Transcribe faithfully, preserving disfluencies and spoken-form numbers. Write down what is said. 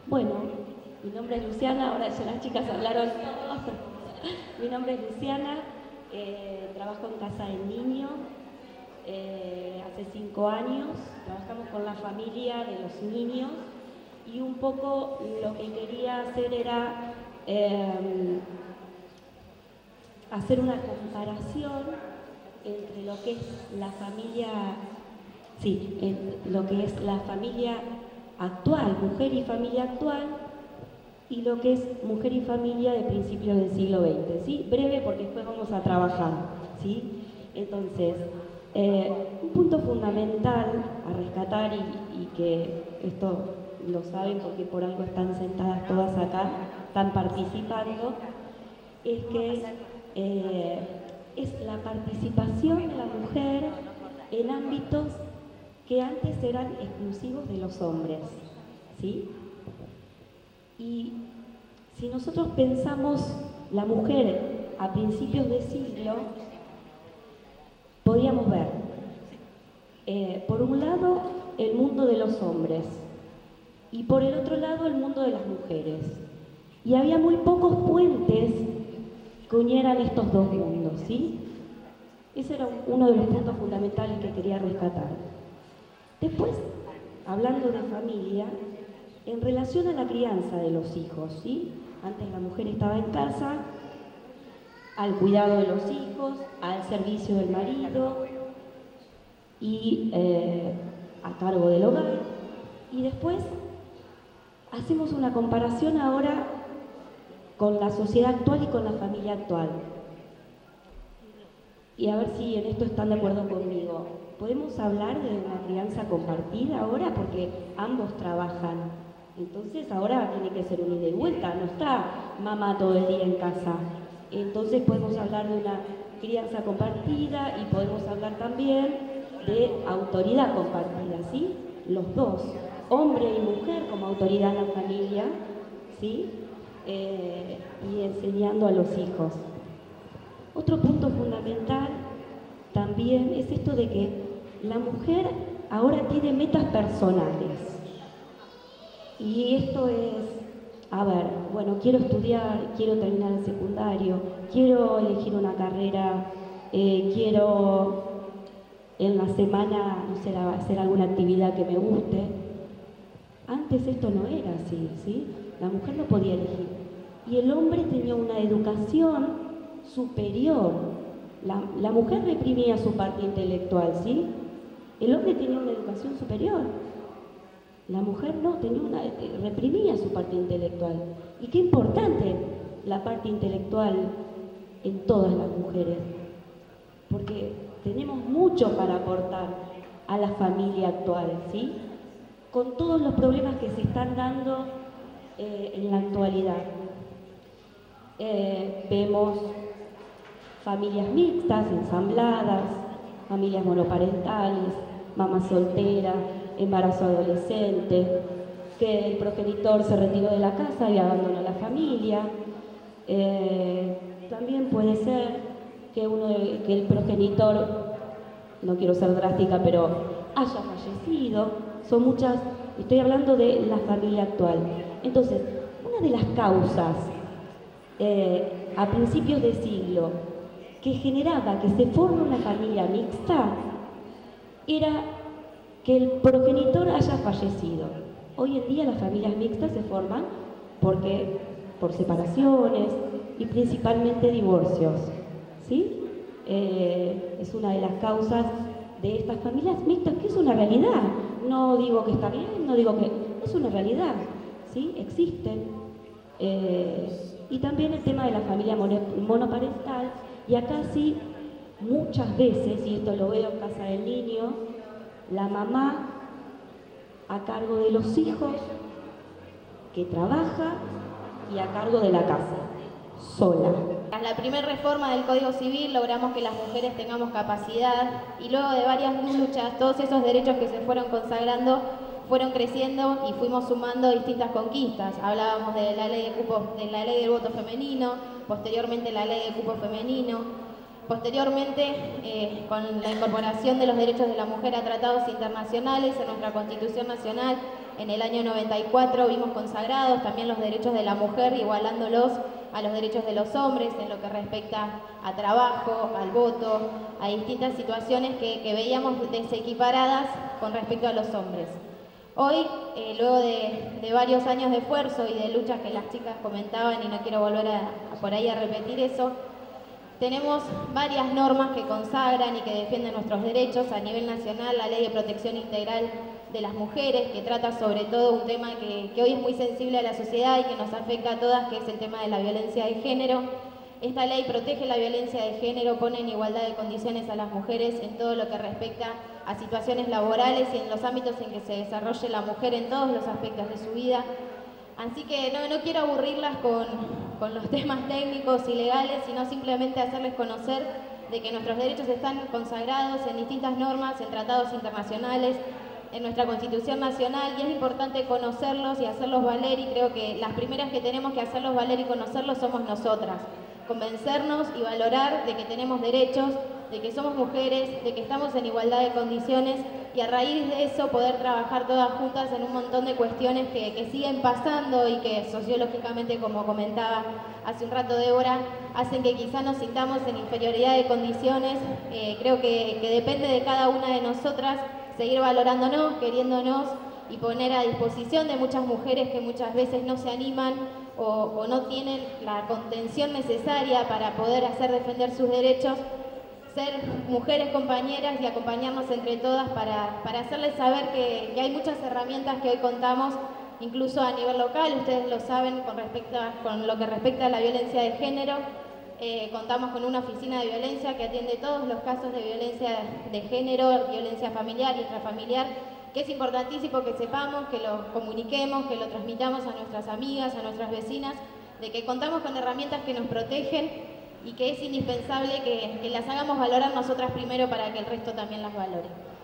Bueno, mi nombre es Luciana, ahora ya las chicas hablaron. Mi nombre es Luciana, eh, trabajo en Casa del Niño eh, hace cinco años, trabajamos con la familia de los niños y un poco lo que quería hacer era eh, hacer una comparación entre lo que es la familia, sí, en lo que es la familia actual, mujer y familia actual, y lo que es mujer y familia de principios del siglo veinte, ¿sí? Breve porque después vamos a trabajar, ¿sí? Entonces, eh, un punto fundamental a rescatar, y, y que esto lo saben porque por algo están sentadas todas acá, están participando, es que eh, es la participación de la mujer en ámbitos que antes eran exclusivos de los hombres, ¿sí? Y si nosotros pensamos la mujer a principios de siglo, podíamos ver, eh, por un lado, el mundo de los hombres y por el otro lado, el mundo de las mujeres. Y había muy pocos puentes que unieran estos dos mundos, ¿sí? Ese era uno de los puntos fundamentales que quería rescatar. Después, hablando de familia, en relación a la crianza de los hijos, ¿sí? Antes la mujer estaba en casa, al cuidado de los hijos, al servicio del marido y eh, a cargo del hogar. Y después hacemos una comparación ahora con la sociedad actual y con la familia actual. Y a ver si en esto están de acuerdo conmigo. ¿Podemos hablar de una crianza compartida ahora? Porque ambos trabajan. Entonces ahora tiene que ser un ida y vuelta, no está mamá todo el día en casa. Entonces podemos hablar de una crianza compartida y podemos hablar también de autoridad compartida, ¿sí? Los dos, hombre y mujer como autoridad en la familia, ¿sí? Eh, y enseñando a los hijos. Otro punto fundamental también es esto de que la mujer ahora tiene metas personales. Y esto es, a ver, bueno, quiero estudiar, quiero terminar el secundario, quiero elegir una carrera, eh, quiero en la semana, no sé, hacer alguna actividad que me guste. Antes esto no era así, ¿sí? La mujer no podía elegir. Y el hombre tenía una educación superior. La, la mujer reprimía su parte intelectual, ¿sí? El hombre tenía una educación superior. La mujer no, tenía una, reprimía su parte intelectual. Y qué importante la parte intelectual en todas las mujeres, porque tenemos mucho para aportar a la familia actual, ¿sí? Con todos los problemas que se están dando eh, en la actualidad. Eh, vemos familias mixtas, ensambladas, familias monoparentales, mamás solteras, embarazo adolescente, que el progenitor se retiró de la casa y abandonó la familia. Eh, también puede ser que, uno de, que el progenitor, no quiero ser drástica, pero haya fallecido. Son muchas, estoy hablando de la familia actual. Entonces, una de las causas eh, a principios de siglo que generaba que se forme una familia mixta era que el progenitor haya fallecido. Hoy en día las familias mixtas se forman porque, por separaciones y principalmente divorcios, ¿sí? Eh, es una de las causas de estas familias mixtas, que es una realidad. No digo que está bien, no digo que... es una realidad, ¿sí? Existen. Eh, y también el tema de la familia monoparental, y acá sí, muchas veces, y esto lo veo en Casa del Niño, la mamá a cargo de los hijos, que trabaja, y a cargo de la casa, sola. Tras la primera reforma del Código Civil logramos que las mujeres tengamos capacidad y luego de varias luchas, todos esos derechos que se fueron consagrando fueron creciendo y fuimos sumando distintas conquistas. Hablábamos de la ley de cupo, de la ley del voto femenino, posteriormente la ley de cupo femenino, posteriormente eh, con la incorporación de los derechos de la mujer a tratados internacionales en nuestra Constitución Nacional, En el año noventa y cuatro vimos consagrados también los derechos de la mujer, igualándolos a los derechos de los hombres en lo que respecta a trabajo, al voto, a distintas situaciones que, que veíamos desequiparadas con respecto a los hombres. Hoy, eh, luego de, de varios años de esfuerzo y de luchas que las chicas comentaban, y no quiero volver a, a por ahí a repetir eso, tenemos varias normas que consagran y que defienden nuestros derechos a nivel nacional, la Ley de Protección Integral de las Mujeres, que trata sobre todo un tema que, que hoy es muy sensible a la sociedad y que nos afecta a todas, que es el tema de la violencia de género. Esta ley protege la violencia de género, pone en igualdad de condiciones a las mujeres en todo lo que respecta a situaciones laborales y en los ámbitos en que se desarrolle la mujer en todos los aspectos de su vida. Así que no, no quiero aburrirlas con, con los temas técnicos y legales, sino simplemente hacerles conocer de que nuestros derechos están consagrados en distintas normas, en tratados internacionales, en nuestra Constitución Nacional, y es importante conocerlos y hacerlos valer, y creo que las primeras que tenemos que hacerlos valer y conocerlos somos nosotras. Convencernos y valorar de que tenemos derechos, de que somos mujeres, de que estamos en igualdad de condiciones, y a raíz de eso poder trabajar todas juntas en un montón de cuestiones que, que siguen pasando y que sociológicamente, como comentaba hace un rato Débora, hacen que quizá nos sintamos en inferioridad de condiciones. Eh, creo que, que depende de cada una de nosotras seguir valorándonos, queriéndonos y poner a disposición de muchas mujeres que muchas veces no se animan o, o no tienen la contención necesaria para poder hacer defender sus derechos, ser mujeres compañeras y acompañarnos entre todas para, para hacerles saber que, que hay muchas herramientas que hoy contamos, incluso a nivel local, ustedes lo saben, con, respecto a, con lo que respecta a la violencia de género. Eh, contamos con una oficina de violencia que atiende todos los casos de violencia de género, violencia familiar y intrafamiliar, que es importantísimo que sepamos, que lo comuniquemos, que lo transmitamos a nuestras amigas, a nuestras vecinas, de que contamos con herramientas que nos protegen y que es indispensable que, que las hagamos valorar nosotras primero para que el resto también las valore.